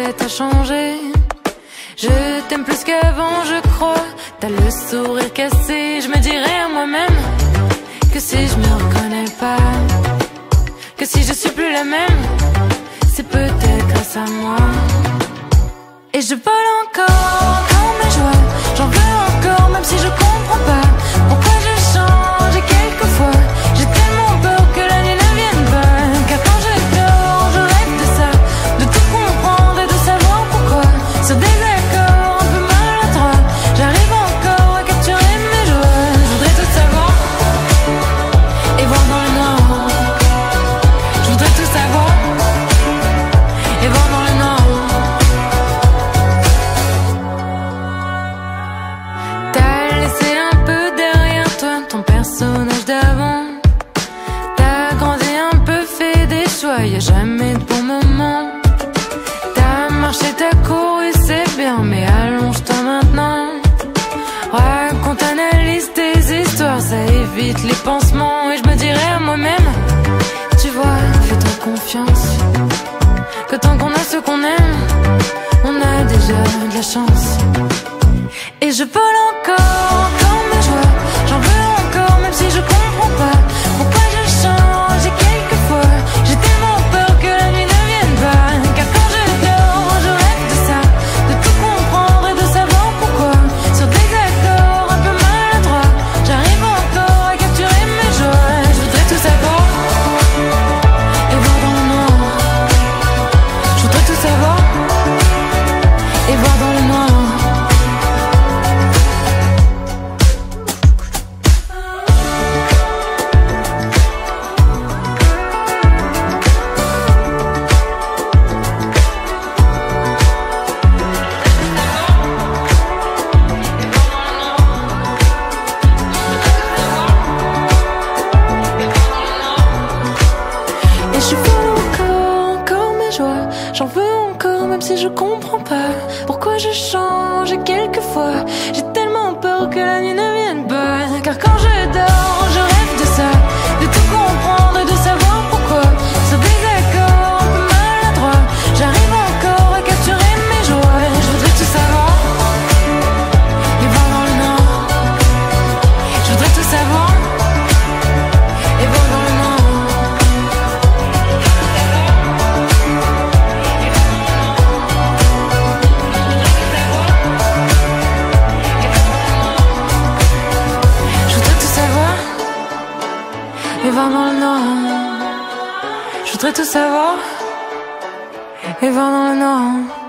t'as changé. Je t'aime plus qu'avant, je crois. T'as le sourire cassé. Je me dirais à moi-même que si je me reconnais pas, que si je suis plus la même, c'est peut-être grâce à moi. Et je vole encore quand mes joies, j'en veux encore même si je comprends pas pourquoi je change. Et quelquefois j'ai tellement peur que la nuit ne vienne pas, car quand je dors je rêve de ça, de tout comprendre et de savoir pourquoi. Sur des accords un peu maladroits, j'arrive encore à capturer mes joies. Je voudrais tout savoir et voir dans le noir. Je voudrais tout savoir et voir dans le noir. Personnage d'avant, t'as grandi un peu, fait des choix, y'a jamais de bon moment. T'as marché, t'as couru, c'est bien, mais allonge-toi maintenant. Raconte, analyse tes histoires, ça évite les pansements. Et je me dirais à moi-même, tu vois, fais-toi confiance, que tant qu'on a ce qu'on aime, on a déjà de la chance. Et je vole encore quand mes joies, j'en veux encore même si je comprends pas pourquoi je change. Et quelquefois j'ai tellement peur que la nuit ne vienne pas, car quand je dors je rêve de ça, de tout comprendre et de savoir pourquoi. Sur des accords un peu maladroits, j'arrive encore à capturer mes joies. Je voudrais tout savoir et voir dans le noir. Je voudrais tout savoir et voir dans le noir. Et je veux encore mes joies, j'en veux encore même si je comprends pas pourquoi je change. Et quelquefois j'ai tellement peur que la nuit ne vienne pas, car quand je dors je rêve de ça, de tout comprendre et de savoir pourquoi. Sur des accords un peu maladroits, j'arrive encore à capturer mes joies. Je voudrais tout savoir et voir dans le nord. Je voudrais tout savoir et voir dans le nord. Et voir dans le noir. Je voudrais tout savoir et voir dans le noir.